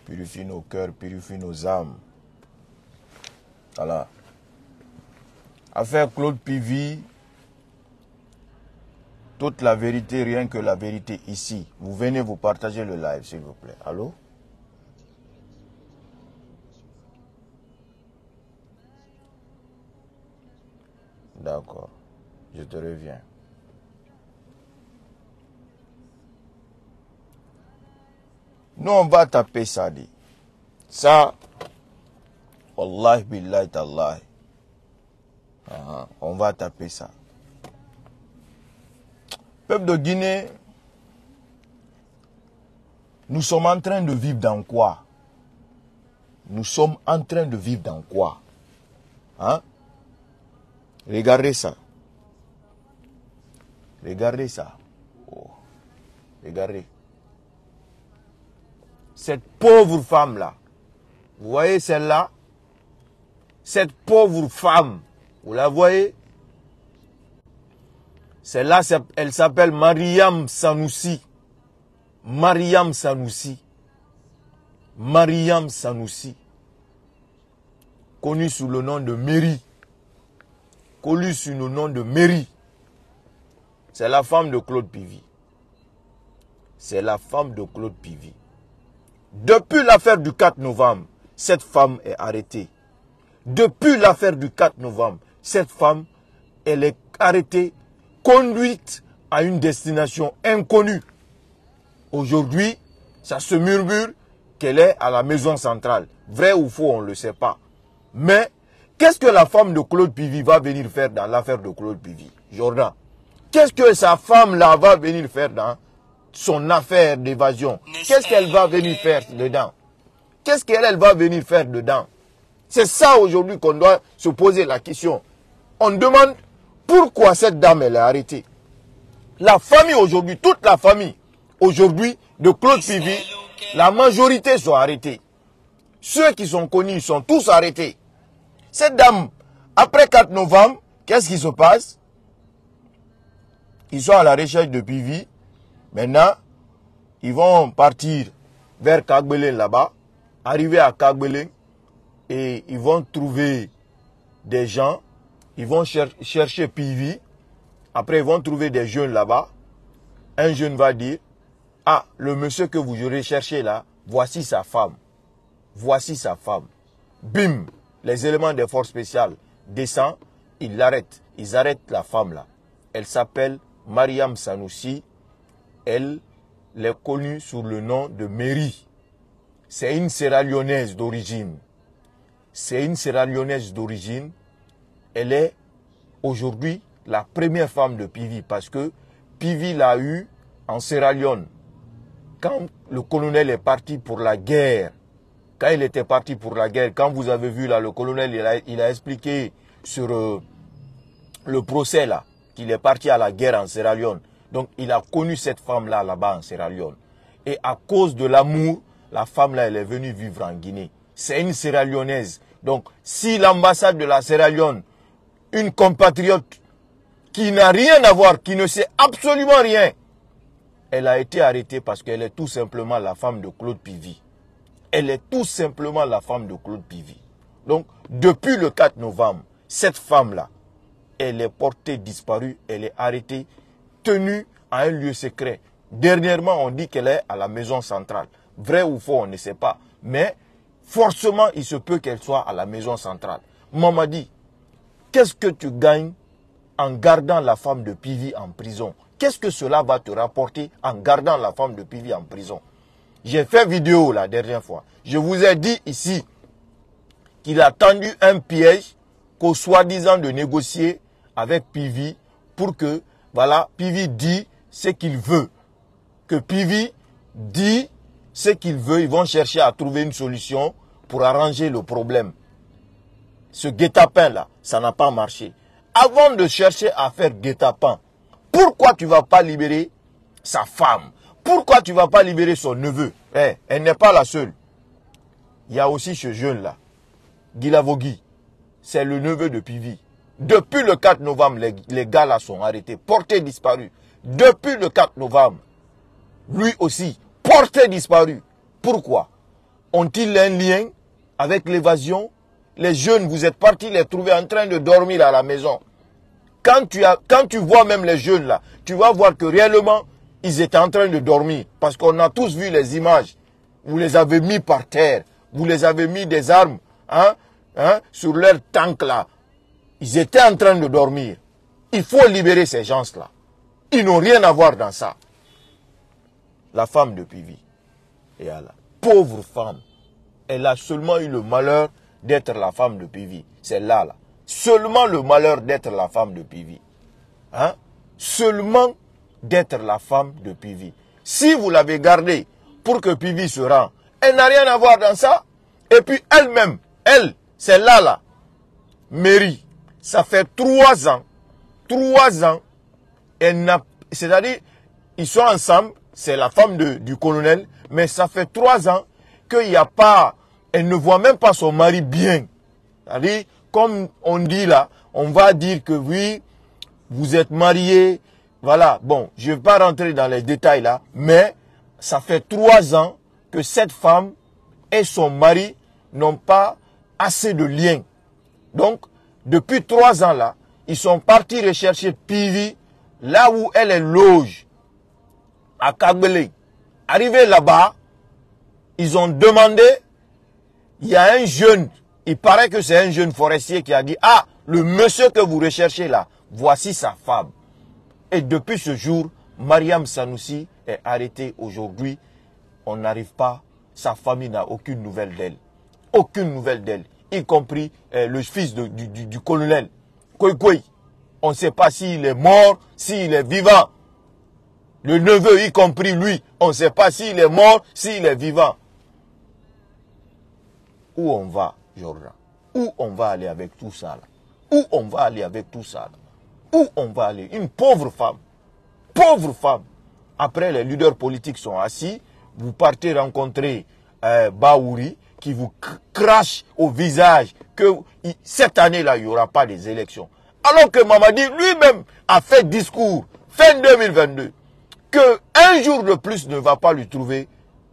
purifie nos cœurs, purifie nos âmes. Voilà. Affaire Claude PV, toute la vérité, rien que la vérité ici. Vous venez vous partager le live, s'il vous plaît. Allô? D'accord. Je te reviens. Nous, on va taper ça, dit. Ça, Wallahi billahi tallahi. On va taper ça. Peuple de Guinée, nous sommes en train de vivre dans quoi? Nous sommes en train de vivre dans quoi? Hein? Regardez ça. Regardez ça. Oh. Regardez. Cette pauvre femme-là. Vous voyez celle-là? Cette pauvre femme. Vous la voyez? Celle-là, elle s'appelle Mariam Sanoussi. Mariam Sanoussi. Mariam Sanoussi. Connue sous le nom de Mary. Connue sous le nom de Mary. C'est la femme de Claude PV. C'est la femme de Claude PV. Depuis l'affaire du 4 novembre, cette femme est arrêtée. Depuis l'affaire du 4 novembre, cette femme, elle est arrêtée, conduite à une destination inconnue. Aujourd'hui, ça se murmure qu'elle est à la maison centrale. Vrai ou faux, on ne le sait pas. Mais, qu'est-ce que la femme de Claude PV va venir faire dans l'affaire de Claude PV? Jordan, qu'est-ce que sa femme-là va venir faire dans son affaire d'évasion? Qu'est-ce qu'elle va venir faire dedans? Qu'est-ce qu'elle va venir faire dedans? C'est ça aujourd'hui qu'on doit se poser la question. On demande pourquoi cette dame elle est arrêtée. La famille aujourd'hui, toute la famille aujourd'hui de Claude PV, la majorité sont arrêtés. Ceux qui sont connus sont tous arrêtés. Cette dame, après 4 novembre, qu'est-ce qui se passe? Ils sont à la recherche de PV. Maintenant, ils vont partir vers Kagbelen là-bas, arriver à Kagbelen, et ils vont trouver des gens, ils vont chercher PV. Après, ils vont trouver des jeunes là-bas. Un jeune va dire, ah, le monsieur que vous recherchez là, voici sa femme. Voici sa femme. Bim, les éléments des forces spéciales descendent, ils l'arrêtent. Ils arrêtent la femme là. Elle s'appelle Mariam Sanoussi. Elle est connue sous le nom de Mary. C'est une Sierra-Léonaise d'origine. C'est une Sierra-Léonaise d'origine. Elle est aujourd'hui la première femme de PV parce que PV l'a eu en Sierra Leone. Quand le colonel est parti pour la guerre, quand il était parti pour la guerre, quand vous avez vu là, le colonel, il a expliqué sur le procès là, qu'il est parti à la guerre en Sierra Leone. Donc il a connu cette femme-là là-bas en Sierra Leone. Et à cause de l'amour, la femme-là, elle est venue vivre en Guinée. C'est une Sierra-Léonaise. Donc si l'ambassade de la Sierra Leone, une compatriote qui n'a rien à voir, qui ne sait absolument rien, elle a été arrêtée parce qu'elle est tout simplement la femme de Claude PV. Elle est tout simplement la femme de Claude PV. Donc, depuis le 4 novembre, cette femme-là, elle est portée disparue, elle est arrêtée, tenue à un lieu secret. Dernièrement, on dit qu'elle est à la maison centrale. Vrai ou faux, on ne sait pas. Mais, forcément, il se peut qu'elle soit à la maison centrale. Maman dit, qu'est-ce que tu gagnes en gardant la femme de PV en prison? Qu'est-ce que cela va te rapporter en gardant la femme de PV en prison? J'ai fait vidéo la dernière fois. Je vous ai dit ici qu'il a tendu un piège qu'au soi-disant de négocier avec PV pour que, voilà, PV dit ce qu'il veut. Que PV dit ce qu'il veut. Ils vont chercher à trouver une solution pour arranger le problème. Ce guet-apens là, ça n'a pas marché. Avant de chercher à faire guet-apens, pourquoi tu ne vas pas libérer sa femme? Pourquoi tu ne vas pas libérer son neveu? Elle n'est pas la seule. Il y a aussi ce jeune-là, Guilavogui. C'est le neveu de PV. Depuis le 4 novembre, les gars là sont arrêtés, portés disparus. Depuis le 4 novembre, lui aussi, porté disparu. Pourquoi? ont-ils un lien avec l'évasion? Les jeunes, vous êtes partis les trouver en train de dormir à la maison. Quand tu vois même les jeunes là, tu vas voir que réellement, ils étaient en train de dormir. Parce qu'on a tous vu les images. Vous les avez mis par terre. Vous les avez mis des armes sur leur tank là. Ils étaient en train de dormir. Il faut libérer ces gens-là. Ils n'ont rien à voir dans ça. La femme de Pivi, et la pauvre femme, elle a seulement eu le malheur d'être la femme de Pivi. C'est là. Seulement le malheur d'être la femme de Pivi. Seulement d'être la femme de Pivi. Si vous l'avez gardée pour que Pivi se rende, elle n'a rien à voir dans ça. Et puis elle-même, c'est là, Mary, ça fait 3 ans, c'est-à-dire, ils sont ensemble, c'est la femme du colonel, mais ça fait 3 ans qu'il n'y a pas, elle ne voit même pas son mari bien. C'est-à-dire, comme on dit là, on va dire que oui, vous êtes mariés, voilà. Bon, je ne vais pas rentrer dans les détails là, mais ça fait 3 ans que cette femme et son mari n'ont pas assez de liens. Donc, depuis 3 ans là, ils sont partis rechercher Pivi, là où elle est loge, à Kagbele. Arrivé là-bas, ils ont demandé, il y a un jeune, il paraît que c'est un jeune forestier qui a dit, ah, le monsieur que vous recherchez là, voici sa femme. Et depuis ce jour, Mariam Sanoussi est arrêtée aujourd'hui. On n'arrive pas, sa famille n'a aucune nouvelle d'elle. Aucune nouvelle d'elle, y compris le fils du colonel. Koikoi. On ne sait pas s'il est mort, s'il est vivant. Le neveu, y compris lui, on ne sait pas s'il est mort, s'il est vivant. Où on va, Jordan? Où on va aller avec tout ça là? Où on va aller avec tout ça là? Où on va aller? Une pauvre femme. Pauvre femme. Après, les leaders politiques sont assis. Vous partez rencontrer Baouri qui vous crache au visage que cette année-là, il n'y aura pas des élections. Alors que Mamadi lui-même a fait discours fin 2022 que un jour de plus ne va pas lui trouver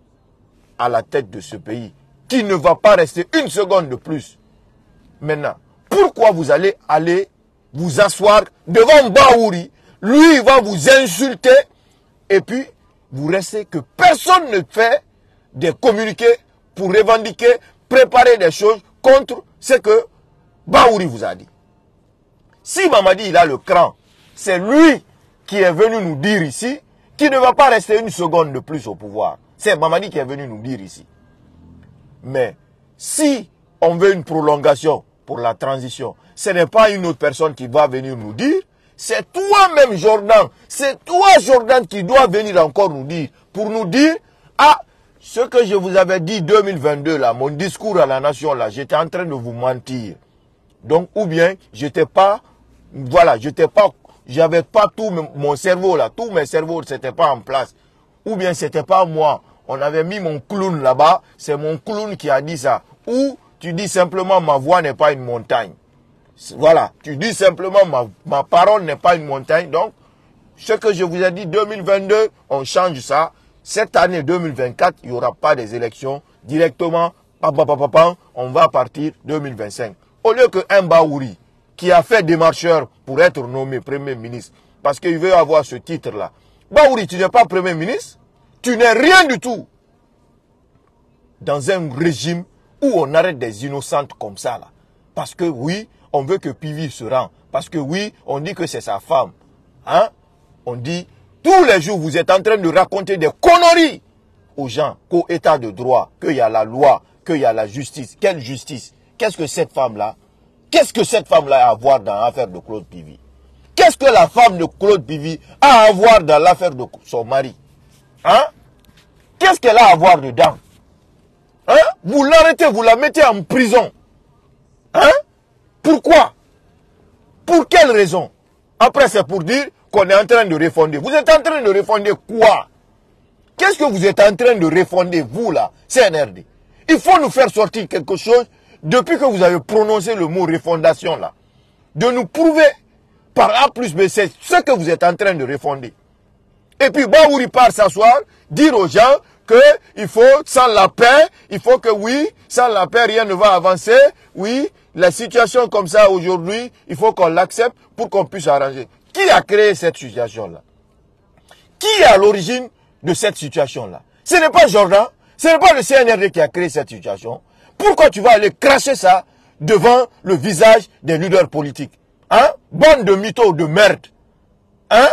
à la tête de ce pays, qu'il ne va pas rester une seconde de plus. Maintenant, pourquoi vous allez vous asseoir devant Baouri, lui il va vous insulter et puis vous restez que personne ne fait des communiqués pour revendiquer, préparer des choses contre ce que Baouri vous a dit. Si Mamadi il a le cran, c'est lui qui est venu nous dire ici qu'il ne va pas rester une seconde de plus au pouvoir. C'est Mamadi qui est venu nous dire ici. Mais si on veut une prolongation pour la transition, ce n'est pas une autre personne qui va venir nous dire, c'est toi-même Jordan, c'est toi Jordan qui doit venir encore nous dire, pour nous dire, ah, ce que je vous avais dit 2022 là, mon discours à la nation là, j'étais en train de vous mentir. Donc, ou bien, j'étais pas, voilà, j'avais pas tout mon cerveau là, tous mes cerveaux c'était pas en place. Ou bien c'était pas moi, on avait mis mon clown là-bas, c'est mon clown qui a dit ça. Ou tu dis simplement ma voix n'est pas une montagne. Voilà, tu dis simplement ma parole n'est pas une montagne. Donc, ce que je vous ai dit 2022, on change ça. Cette année 2024, il n'y aura pas des élections. Directement, on va partir 2025. Au lieu qu'un Baouri, qui a fait démarcheur pour être nommé Premier ministre, parce qu'il veut avoir ce titre-là. Baouri, tu n'es pas Premier ministre, tu n'es rien du tout. Dans un régime où on arrête des innocentes comme ça, là. Parce que oui, on veut que Pivi se rende. Parce que oui, on dit que c'est sa femme. Hein? On dit, tous les jours, vous êtes en train de raconter des conneries aux gens, qu'au état de droit, qu'il y a la loi, qu'il y a la justice. Quelle justice? Qu'est-ce que cette femme-là a à voir dans l'affaire de Claude Pivi? Qu'est-ce que la femme de Claude Pivi a à voir dans l'affaire de son mari? Hein? Qu'est-ce qu'elle a à voir dedans? Hein? Vous l'arrêtez, vous la mettez en prison. Hein? Pourquoi? Pour quelle raison? Après, c'est pour dire qu'on est en train de refonder. Vous êtes en train de refonder quoi? Qu'est-ce que vous êtes en train de refonder, vous là, CNRD? Il faut nous faire sortir quelque chose depuis que vous avez prononcé le mot refondation là. De nous prouver par A plus B, c'est ce que vous êtes en train de refonder. Et puis Baouri part s'asseoir, dire aux gens il faut, sans la paix, il faut que oui, sans la paix, rien ne va avancer. Oui, la situation comme ça aujourd'hui, il faut qu'on l'accepte pour qu'on puisse arranger. Qui a créé cette situation-là? Qui est à l'origine de cette situation-là? Ce n'est pas Jordan, ce n'est pas le CNRD qui a créé cette situation. Pourquoi tu vas aller cracher ça devant le visage des leaders politiques? Hein? Bande de mythos de merde. Hein?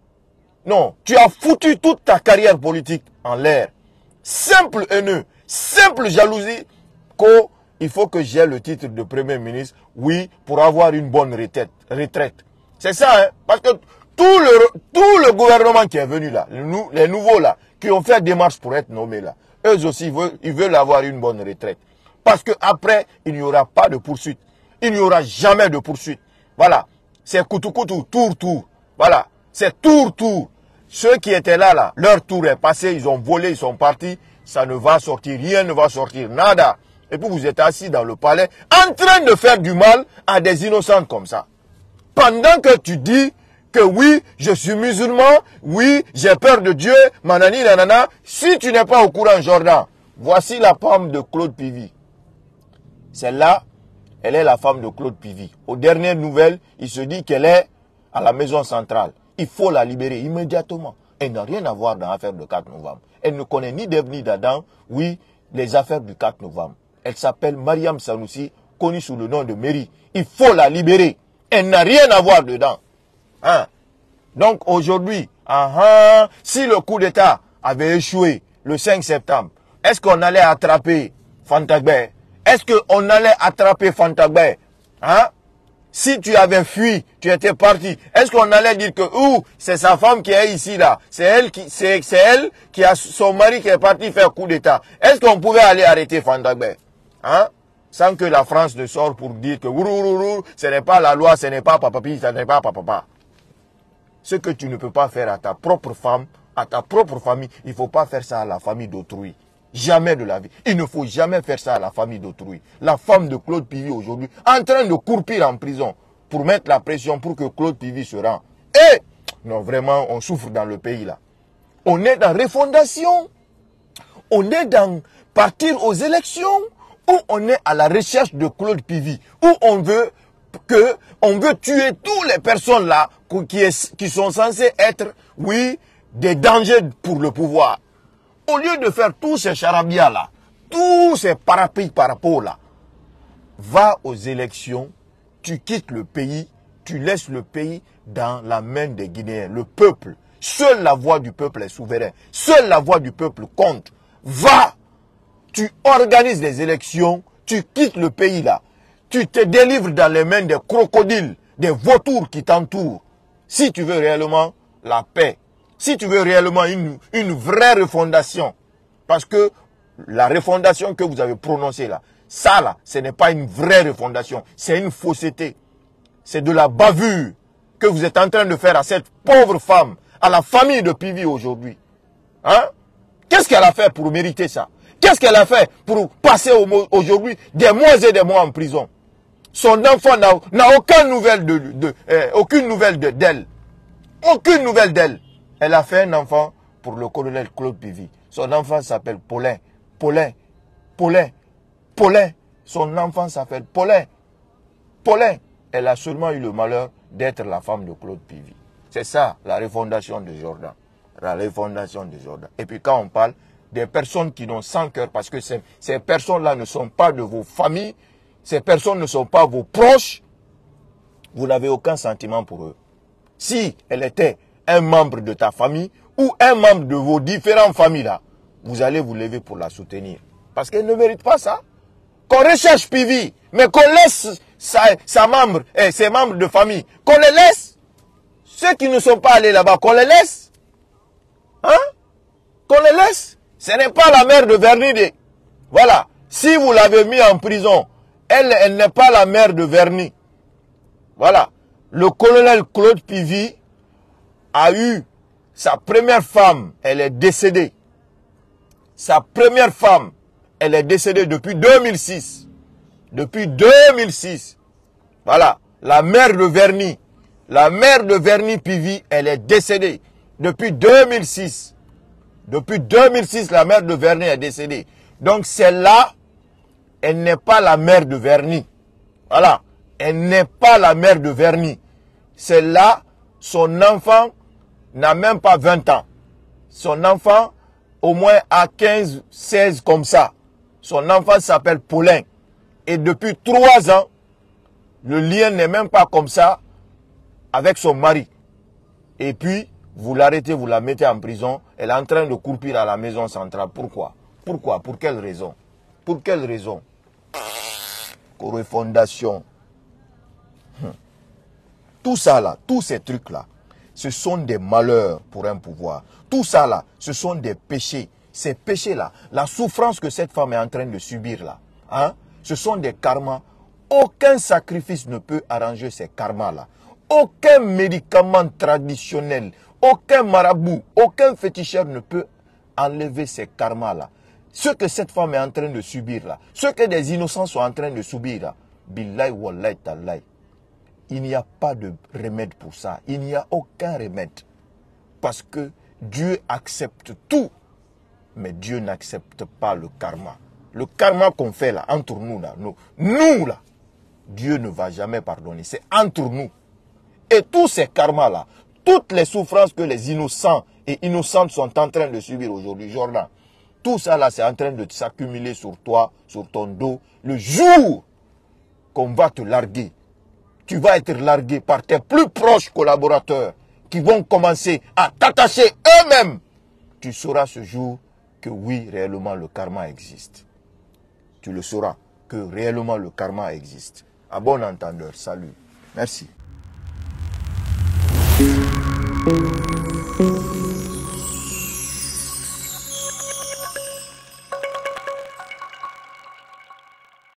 Non, tu as foutu toute ta carrière politique en l'air. Simple haineux, simple jalousie, qu'il faut que j'ai le titre de Premier ministre, oui, pour avoir une bonne retraite. C'est ça, hein? Parce que tout le gouvernement qui est venu là, les nouveaux là, qui ont fait démarche pour être nommés là, eux aussi, ils veulent avoir une bonne retraite. Parce qu'après, il n'y aura pas de poursuite. Il n'y aura jamais de poursuite. Voilà. C'est koutou-koutou, tour-tour. Voilà. C'est tour-tour. Ceux qui étaient là, leur tour est passé, ils ont volé, ils sont partis. Ça ne va sortir, rien ne va sortir, nada. Et puis vous êtes assis dans le palais, en train de faire du mal à des innocents comme ça. Pendant que tu dis que oui, je suis musulman, oui, j'ai peur de Dieu, manani, nanana. Si tu n'es pas au courant, Jordan, voici la femme de Claude Pivy. Celle-là, elle est la femme de Claude Pivy. Aux dernières nouvelles, il se dit qu'elle est à la maison centrale. Il faut la libérer immédiatement. Elle n'a rien à voir dans l'affaire du 4 novembre. Elle ne connaît ni d'Ève ni d'Adam, oui, les affaires du 4 novembre. Elle s'appelle Mariam Sanoussi, connue sous le nom de Mary. Il faut la libérer. Elle n'a rien à voir dedans. Hein? Donc aujourd'hui, si le coup d'État avait échoué le 5 septembre, est-ce qu'on allait attraper Fantagbe? Est-ce qu'on allait attraper Fantagbe? Hein? Si tu avais fui, tu étais parti, est-ce qu'on allait dire que c'est sa femme qui est ici là, c'est elle qui a son mari qui est parti faire coup d'État. Est-ce qu'on pouvait aller arrêter Fantagbe? Hein? Sans que la France ne sorte pour dire que ce n'est pas la loi, ce n'est pas papapi, ce n'est pas papa. Ce que tu ne peux pas faire à ta propre femme, à ta propre famille, il ne faut pas faire ça à la famille d'autrui. Jamais de la vie. Il ne faut jamais faire ça à la famille d'autrui. La femme de Claude Pivy aujourd'hui, en train de croupir en prison pour mettre la pression pour que Claude Pivy se rende. Et, non, vraiment, on souffre dans le pays là. On est dans refondation. On est dans partir aux élections. Où on est à la recherche de Claude Pivy. Où on veut tuer toutes les personnes là qui sont censées être, oui, des dangers pour le pouvoir. Au lieu de faire tous ces charabia là, tous ces parapluies par rapport là, va aux élections, tu quittes le pays, tu laisses le pays dans la main des Guinéens, le peuple. Seule la voix du peuple est souveraine. Seule la voix du peuple compte. Va, tu organises les élections, tu quittes le pays là. Tu te délivres dans les mains des crocodiles, des vautours qui t'entourent. Si tu veux réellement la paix, si tu veux réellement une vraie refondation, parce que la refondation que vous avez prononcée là, ça là, ce n'est pas une vraie refondation, c'est une fausseté. C'est de la bavure que vous êtes en train de faire à cette pauvre femme, à la famille de Pivy aujourd'hui. Hein? Qu'est-ce qu'elle a fait pour mériter ça? Qu'est-ce qu'elle a fait pour passer aujourd'hui des mois et des mois en prison? Son enfant n'a aucune nouvelle d'elle. Aucune nouvelle d'elle. Elle a fait un enfant pour le colonel Claude Pivy. Son enfant s'appelle Paulin. Son enfant s'appelle Paulin. Elle a seulement eu le malheur d'être la femme de Claude Pivy. C'est ça, la refondation de Jordan. La refondation de Jordan. Et puis quand on parle des personnes qui n'ont sans cœur, parce que ces personnes-là ne sont pas de vos familles, ces personnes ne sont pas vos proches, vous n'avez aucun sentiment pour eux. Si elle était un membre de ta famille ou un membre de vos différentes familles là, vous allez vous lever pour la soutenir. Parce qu'elle ne mérite pas ça. Qu'on recherche Pivy, mais qu'on laisse ses membres de famille, qu'on les laisse. Ceux qui ne sont pas allés là-bas, qu'on les laisse. Hein? Qu'on les laisse. Ce n'est pas la mère de Verny. Voilà. Si vous l'avez mis en prison, elle n'est pas la mère de Verny. Voilà. Le colonel Claude Pivy a eu sa première femme, elle est décédée. Sa première femme, elle est décédée depuis 2006. Depuis 2006. Voilà. La mère de Verny Pivy, elle est décédée depuis 2006. Depuis 2006, la mère de Verny est décédée. Donc celle-là, elle n'est pas la mère de Verny. Voilà. Elle n'est pas la mère de Verny. Celle-là, son enfant n'a même pas 20 ans. Son enfant, au moins à 15, 16 comme ça. Son enfant s'appelle Paulin. Et depuis 3 ans, le lien n'est même pas comme ça avec son mari. Et puis, vous l'arrêtez, vous la mettez en prison. Elle est en train de croupir à la maison centrale. Pourquoi? Pourquoi? Pour quelle raison? Pour quelle raison? Correspondation. Tout ça là, tous ces trucs là, ce sont des malheurs pour un pouvoir. Tout ça là, ce sont des péchés. Ces péchés là, la souffrance que cette femme est en train de subir là, hein, ce sont des karmas. Aucun sacrifice ne peut arranger ces karmas là. Aucun médicament traditionnel, aucun marabout, aucun féticheur ne peut enlever ces karmas là. Ce que cette femme est en train de subir là, ce que des innocents sont en train de subir là, billahi wallahi tallahi. Il n'y a pas de remède pour ça. Il n'y a aucun remède. Parce que Dieu accepte tout. Mais Dieu n'accepte pas le karma. Le karma qu'on fait là, entre nous là, nous là, Dieu ne va jamais pardonner. C'est entre nous. Et tous ces karmas là, toutes les souffrances que les innocents et innocentes sont en train de subir aujourd'hui, Jordan, tout ça là, c'est en train de s'accumuler sur toi, sur ton dos. Le jour qu'on va te larguer, tu vas être largué par tes plus proches collaborateurs qui vont commencer à t'attacher eux-mêmes. Tu sauras ce jour que oui, réellement, le karma existe. Tu le sauras que réellement, le karma existe. À bon entendeur, salut. Merci.